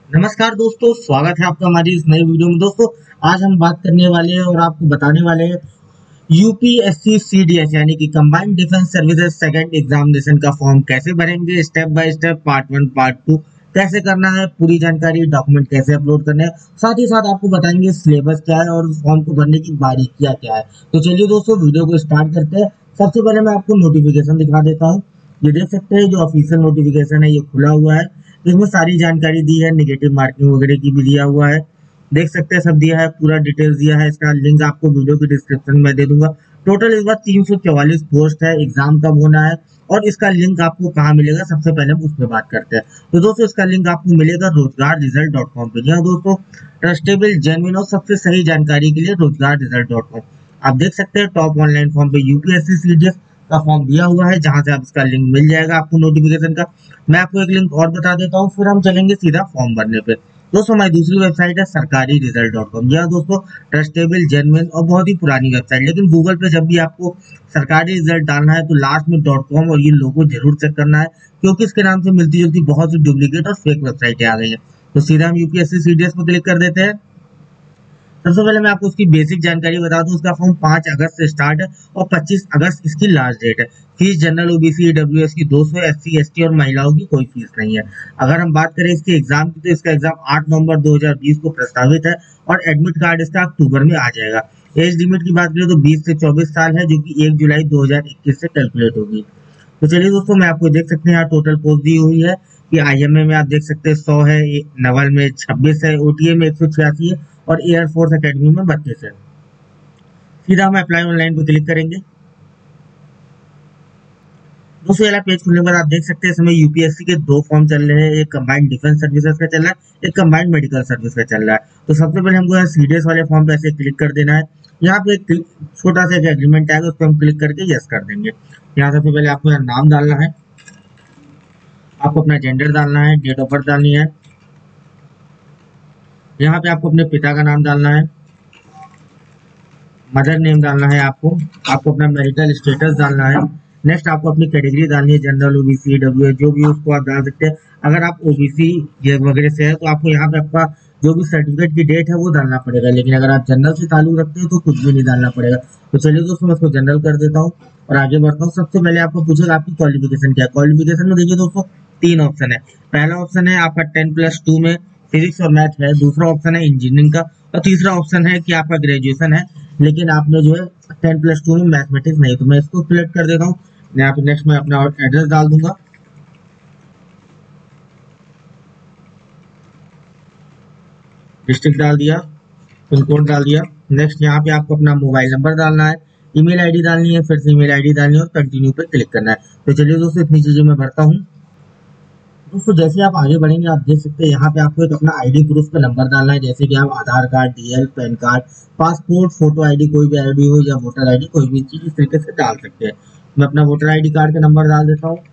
नमस्कार दोस्तों, स्वागत है आपका हमारी इस नई वीडियो में। दोस्तों, आज हम बात करने वाले हैं और आपको बताने वाले हैं यूपीएससी सीडीएस यानी कि combined defence services second examination का फॉर्म कैसे भरेंगे, step by step, part one part two कैसे करना है, पूरी जानकारी, डॉक्यूमेंट कैसे अपलोड करने हैं, साथ ही साथ आपको बताएंगे सिलेबस क्या है और फॉर्म को भरने की बारीकियां क्या है। तो चलिए दोस्तों, वीडियो को स्टार्ट करते हैं। सबसे पहले मैं आपको नोटिफिकेशन दिखा देता हूँ। ये देख सकते हैं, जो ऑफिशियल नोटिफिकेशन है ये खुला हुआ है। इसमें सारी जानकारी दी है, नेगेटिव मार्किंग वगैरह की भी दिया हुआ है। देख सकते हैं, सब दिया है, पूरा डिटेल्स दिया है। इसका लिंक आपको वीडियो की डिस्क्रिप्शन में दे दूंगा। टोटल इस बार 344 पोस्ट है, एग्जाम कब होना है और इसका लिंक आपको कहाँ मिलेगा, सबसे पहले हम उस पर बात करते हैं। तो दोस्तों, इसका लिंक आपको मिलेगा रोजगार रिजल्ट.com पे। जी हाँ दोस्तों, ट्रस्टेबल, जेन्युइन और सबसे सही जानकारी के लिए रोजगार रिजल्ट.com। आप देख सकते हैं, टॉप ऑनलाइन फॉर्म पे यूपीएससी सीडीएस का फॉर्म दिया हुआ है, जहां से आप इसका लिंक मिल जाएगा आपको नोटिफिकेशन का। मैं आपको एक लिंक और बता देता हूँ, फिर हम चलेंगे सीधा फॉर्म भरने पे। दोस्तों, हमारी दूसरी वेबसाइट है सरकारी रिजल्ट.com। जी हाँ दोस्तों, ट्रस्टेबल, जेन्युइन और बहुत ही पुरानी वेबसाइट। लेकिन गूगल पे जब भी आपको सरकारी रिजल्ट डालना है तो लास्ट में .com और ये लोगो जरूर चेक करना है, क्योंकि इसके नाम से मिलती जुलती बहुत सी डुप्लीकेट और फेक वेबसाइटें आ गई हैं। तो सीधा हम यूपीएससी सीडीएस पर क्लिक कर देते हैं। सबसे पहले मैं आपको उसकी बेसिक जानकारी बता दूं। उसका फॉर्म 5 अगस्त से स्टार्ट है और 25 अगस्त इसकी लास्ट डेट है। फीस जनरल, ओबीसी, ईडब्ल्यूएस की 200, एससी एसटी और महिलाओं की कोई फीस नहीं है। अगर हम बात करें इसके एग्जाम की, तो इसका एग्जाम 8 नवंबर 2020 को प्रस्तावित है और एडमिट कार्ड इसका अक्टूबर में आ जाएगा। एज लिमिट की बात करें तो 20 से 24 साल है, जो कि 1 जुलाई 2021 से कैलकुलेट होगी। तो चलिए दोस्तों, मैं आपको देख सकते हैं यहाँ टोटल पोस्ट दी हुई है कि आईएमए में आप देख सकते हैं 100 है, नवल में 26 है, ओटीए में 186 है और एयरफोर्स एकेडमी में 32 है। सीधा हम अप्लाई ऑनलाइन पे क्लिक करेंगे। दोस्तों, वाला पेज खुलने के बाद आप देख सकते हैं इस समय यूपीएससी के 2 फॉर्म चल रहे हैं। एक कंबाइंड डिफेंस सर्विसेज का चल रहा है, एक कंबाइंड मेडिकल सर्विस का चल रहा है। तो सबसे पहले हमको यहाँ सीडीएस वाले फॉर्म पे ऐसे क्लिक कर देना है। यहाँ पे एक छोटा सा एक एग्रीमेंट आएगा, उस पर हम क्लिक करके यस कर देंगे। यहाँ सबसे पहले आपको यहाँ नाम डालना है, आपको अपना जेंडर डालना है, डेट ऑफ बर्थ डालनी है। यहाँ पे आपको अपने पिता का नाम डालना है, मदर नेम डालना है, आपको अपना मैरिटल स्टेटस डालना है। नेक्स्ट आपको अपनी कैटेगरी डालनी है, जनरल, ओबीसी, डब्ल्यू, जो भी उसको आप डाल सकते हैं। अगर आप ओबीसी ये वगैरह से है तो आपको यहाँ पे आपका जो भी सर्टिफिकेट की डेट है वो डालना पड़ेगा, लेकिन अगर आप जनरल से ताल्लुक रखते हैं तो कुछ भी नहीं डालना पड़ेगा। तो चलिए दोस्तों, मैं इसको जनरल कर देता हूँ और आगे बढ़ता हूँ। सबसे पहले आपको पूछेगा आपकी क्वालिफिकेशन क्या है। क्वालिफिकेशन में देखिए दोस्तों, 3 ऑप्शन है। पहला ऑप्शन है आपका 10+2 में फिजिक्स और मैथ है। दूसरा ऑप्शन है इंजीनियरिंग का और तीसरा ऑप्शन है कि आपका ग्रेजुएशन है, लेकिन आपने जो है 10+2 में मैथमेटिक्स नहीं। तो मैं इसको सिलेक्ट कर देता हूँ। यहाँ पे नेक्स्ट मैं अपना एड्रेस डाल दूंगा, डिस्ट्रिक्ट डाल दिया, पिन कोड डाल दिया। नेक्स्ट यहाँ पे आपको अपना मोबाइल नंबर डालना है, ईमेल आईडी डालनी है, फिर से ईमेल आईडी डालनी है और कंटिन्यू पे क्लिक करना है। तो चलिए दोस्तों, इतनी चीजें मैं भरता हूँ। दोस्तों, जैसे आप आगे बढ़ेंगे आप देख सकते हैं यहाँ पे आपको एक अपना आईडी प्रूफ का नंबर डालना है, जैसे कि आप Aadhaar card, DL, PAN card, passport, photo ID, कोई भी आईडी हो या वोटर आईडी, कोई भी चीज इस तरीके से डाल सकते हैं। मैं अपना वोटर आईडी कार्ड का नंबर डाल देता हूँ।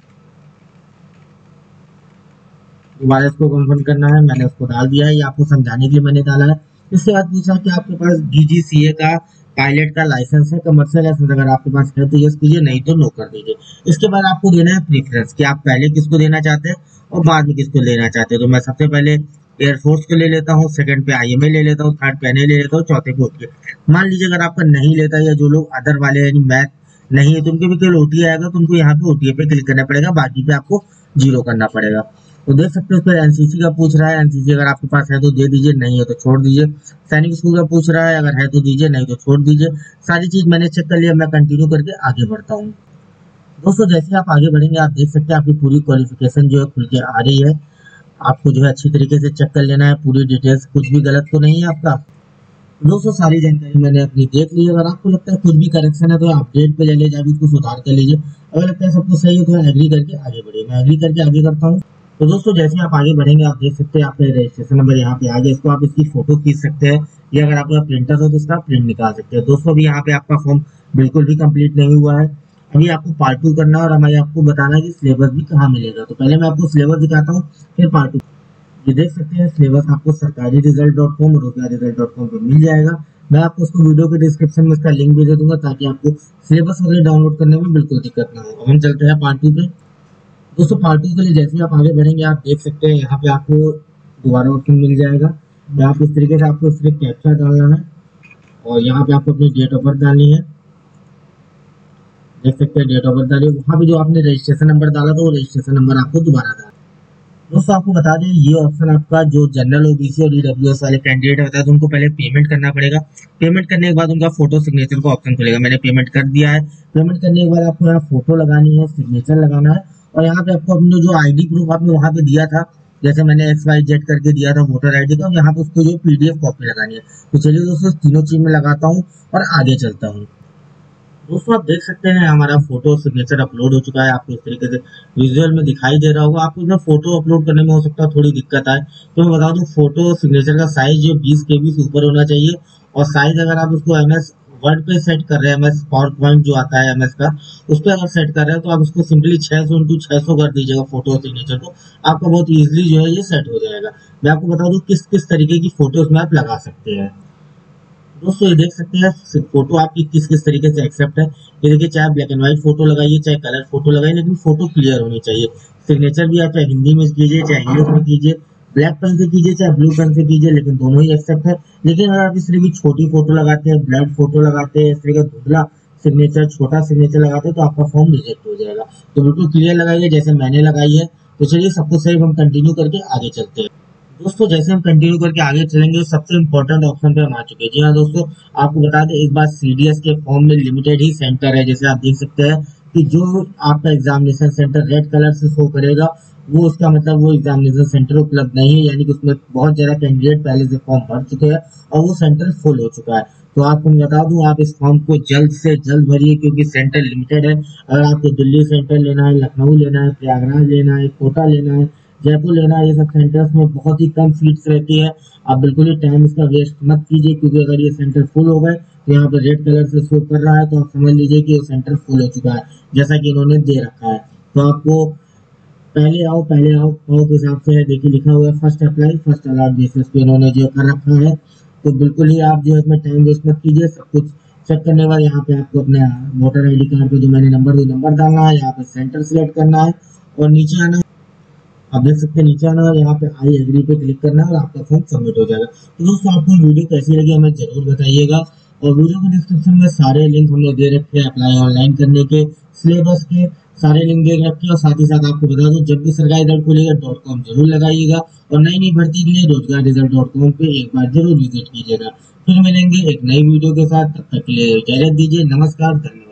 दोबारा इसको कंफर्म करना है, मैंने उसको डाल दिया है, ये आपको समझाने के लिए मैंने डाला है। इसके बाद पूछा कि आपके पास डीजीसीए का पायलट का लाइसेंस है, कमर्शियल लाइसेंस अगर आपके पास है तो यस कीजिए, नहीं तो नो कर दीजिए। इसके बाद आपको देना है प्रेफरेंस कि आप पहले किसको देना चाहते हैं और बाद में किसको लेना चाहते हैं। तो मैं सबसे पहले एयरफोर्स को ले लेता हूँ, सेकंड पे आईएमए ले लेता हूँ, थर्ड पे एनए ले लेता हूँ, चौथे पे ओटीए। मान लीजिए अगर आपका नहीं लेता या जो लोग अदर वाले यानी मैथ नहीं है तो उनके भी केवल ओटीए आएगा, तो उनको यहाँ पे ओटीए पे क्लिक करना पड़ेगा, बाकी पे आपको 0 करना पड़ेगा। तो देख सकते हो उस पर एनसीसी का पूछ रहा है, एनसीसी अगर आपके पास है तो दे दीजिए, नहीं है तो छोड़ दीजिए। सैनिक स्कूल का पूछ रहा है, अगर है तो दीजिए, नहीं तो छोड़ दीजिए। सारी चीज मैंने चेक कर लिया, मैं कंटिन्यू करके आगे बढ़ता हूँ। दोस्तों, जैसे आप आगे बढ़ेंगे आप देख सकते हैं आपकी पूरी क्वालिफिकेशन जो है खुल के आ रही है। आपको जो है अच्छी तरीके से चेक कर लेना है पूरी डिटेल्स, कुछ भी गलत तो नहीं है आपका। दोस्तों, सारी जानकारी मैंने अपनी देख ली है। अगर आपको लगता है कुछ भी करेक्शन है तो अपडेट पे ले ले जाए, उसको सुधार कर लीजिए। अगर लगता है सब कुछ सही है तो एग्री करके आगे बढ़िए। मैं एग्री करके आगे करता हूँ। तो दोस्तों, जैसे आप आगे बढ़ेंगे आप देख सकते हैं आपका रजिस्ट्रेशन नंबर यहाँ पे आ गया। इसको आप इसकी फोटो खींच सकते हैं या अगर आपका प्रिंटर हो तो इसका प्रिंट निकाल सकते हैं। दोस्तों, अभी यहाँ पे आपका फॉर्म बिल्कुल भी कंप्लीट नहीं हुआ है। अभी आपको पार्ट 2 करना है और हमें आपको बताना है कि सिलेबस भी कहाँ मिलेगा। तो पहले मैं आपको सिलेबस दिखाता हूँ, फिर पार्ट 2। ये देख सकते हैं सिलेबस आपको सरकारी रिजल्ट.com, रोजगार रिजल्ट.com पे मिल जाएगा। मैं आपको उसको वीडियो के डिस्क्रिप्शन में इसका लिंक भी दे दूंगा, ताकि आपको सिलेबस वगैरह डाउनलोड करने में बिल्कुल दिक्कत ना हो। हम चलते हैं पार्ट 2 पे। दोस्तों, पार्ट 2 के लिए जैसे आप आगे बढ़ेंगे आप देख सकते हैं यहाँ पे आपको दोबारा ऑप्शन मिल जाएगा। यहाँ पे इस तरीके से आपको सिर्फ कैप्चा डालना है और यहाँ पे आपको अपनी डेट ऑफ बर्थ डालनी है। देख सकते हैं डेट ऑफ बर्थ डालिए, वहाँ पे जो आपने रजिस्ट्रेशन नंबर डाला था वो रजिस्ट्रेशन नंबर आपको दोबारा डालना है। दोस्तों आपको बता दें ये ऑप्शन आपका जो जनरल ओबीसी और ईडब्ल्यूएस वाले कैंडिडेट होता है तो उनको पहले पेमेंट करना पड़ेगा। पेमेंट करने के बाद उनका फोटो सिग्नेचर का ऑप्शन खुलेगा। मैंने पेमेंट कर दिया है। पेमेंट करने के बाद आपको यहाँ फोटो लगानी है, सिग्नेचर लगाना है और यहाँ पे आपको अपने जो आईडी प्रूफ आपने वहाँ पे दिया था, जैसे मैंने XYZ करके दिया था वोटर आईडी का, यहाँ पे उसको जो PDF कॉपी लगानी है। तो चलिए दोस्तों तीनों चीज में लगाता हूँ और आगे चलता हूँ। दोस्तों आप देख सकते हैं हमारा फोटो सिग्नेचर अपलोड हो चुका है। आपको इस तरीके से विजुअल में दिखाई दे रहा होगा। आपको इसमें फोटो अपलोड करने में हो सकता है थोड़ी दिक्कत आए, तो मैं बता दूं फोटो सिग्नेचर का साइज जो 20 KB से ऊपर होना चाहिए और साइज अगर आप उसको MS वर्ड पे सेट कर रहे हैं, MS पावर पॉइंट जो आता है MS का, उस पर अगर सेट कर रहे हैं तो आप उसको सिंपली 600x600 कर दीजिएगा फोटो सिग्नेचर को। आपका बहुत ईजिली जो है ये सेट हो जाएगा। मैं आपको बता दूं किस किस तरीके की फोटोज में आप लगा सकते हैं। दोस्तों ये देख सकते हैं फोटो आपकी किस किस तरीके से एक्सेप्ट है। ये देखिए चाहे ब्लैक एंड व्हाइट फोटो लगाइए चाहे कलर फोटो लगाइए, लेकिन फोटो क्लियर होनी चाहिए। सिग्नेचर भी आप चाहे हिंदी में कीजिए चाहे इंग्लिश में कीजिए, ब्लैक पेन से कीजिए चाहे ब्लू पेन से कीजिए, लेकिन दोनों ही एक्सेप्ट है। लेकिन अगर आप इस तरह की छोटी फोटो लगाते हैं, ब्लड फोटो लगाते हैं, इस तरह का धुंधला सिग्नेचर छोटा सिग्नेचर लगाते हैं तो आपका फॉर्म रिजेक्ट हो जाएगा। तो बिल्कुल क्लियर लगाइए जैसे मैंने लगाई है। तो चलिए सब कुछ सही, हम कंटिन्यू करके आगे चलते हैं। दोस्तों जैसे हम कंटिन्यू करके आगे चलेंगे सबसे इंपॉर्टेंट ऑप्शन पे हम आ चुके हैं। जी हाँ दोस्तों, आपको बता दें इस बार CDS के फॉर्म में लिमिटेड ही सेंटर है। जैसे आप देख सकते हैं कि जो आपका एग्जामिनेशन सेंटर रेड कलर से शो करेगा वो उसका मतलब वो एग्जामिनेशन सेंटर उपलब्ध नहीं है, यानी कि उसमें बहुत ज्यादा कैंडिडेट पहले से फॉर्म भर चुके हैं और वो सेंटर फुल हो चुका है। तो आपको मैं बता दूं आप इस फॉर्म को जल्द से जल्द भरिए क्योंकि सेंटर लिमिटेड है। अगर आपको दिल्ली सेंटर लेना है, लखनऊ लेना है, प्रयागराज लेना है, कोटा लेना है, जयपुर लेना है, ये सब सेंटर्स में बहुत ही कम सीट्स रहती है। आप बिल्कुल ही टाइम इसका वेस्ट मत कीजिए क्योंकि अगर ये सेंटर फुल हो गए तो यहाँ पर रेड कलर से शो कर रहा है तो आप समझ लीजिए कि वो सेंटर फुल हो चुका है जैसा कि इन्होंने दे रखा है। तो आपको पहले आओ पाओ के हिसाब से देखिए लिखा हुआ है first apply first allot basis पे इन्होंने जो कर रखा है। तो बिल्कुल ही आप जो है इसमें टाइम वेस्ट मत कीजिए। सब कुछ चेक करने के बाद यहाँ पे आपको अपने वोटर ID कार्ड पे जो मैंने नंबर डालना है, यहाँ पे सेंटर सिलेक्ट करना है और नीचे आना। आप देख सकते हैं नीचे आना और यहाँ पे आई एग्री पे क्लिक करना है और आपका फॉर्म सबमिट हो जाएगा। तो दोस्तों आपको वीडियो कैसी लगी हमें जरूर बताइएगा और वीडियो के डिस्क्रिप्शन में सारे लिंक हमने दे रखे हैं अप्लाई ऑनलाइन करने के, सिलेबस के सारे लिंक दे रखे हैं। और साथ ही साथ आपको बता दूं जब भी सरकारी रिजल्ट खुलेगा .com जरूर लगाइएगा और नई भर्ती के लिए रोजगार-रिजल्ट.com पे एक बार जरूर विजिट कीजिएगा। फिर मिलेंगे एक नई वीडियो के साथ, तब तक के लिए इजाजत दीजिए। नमस्कार, धन्यवाद।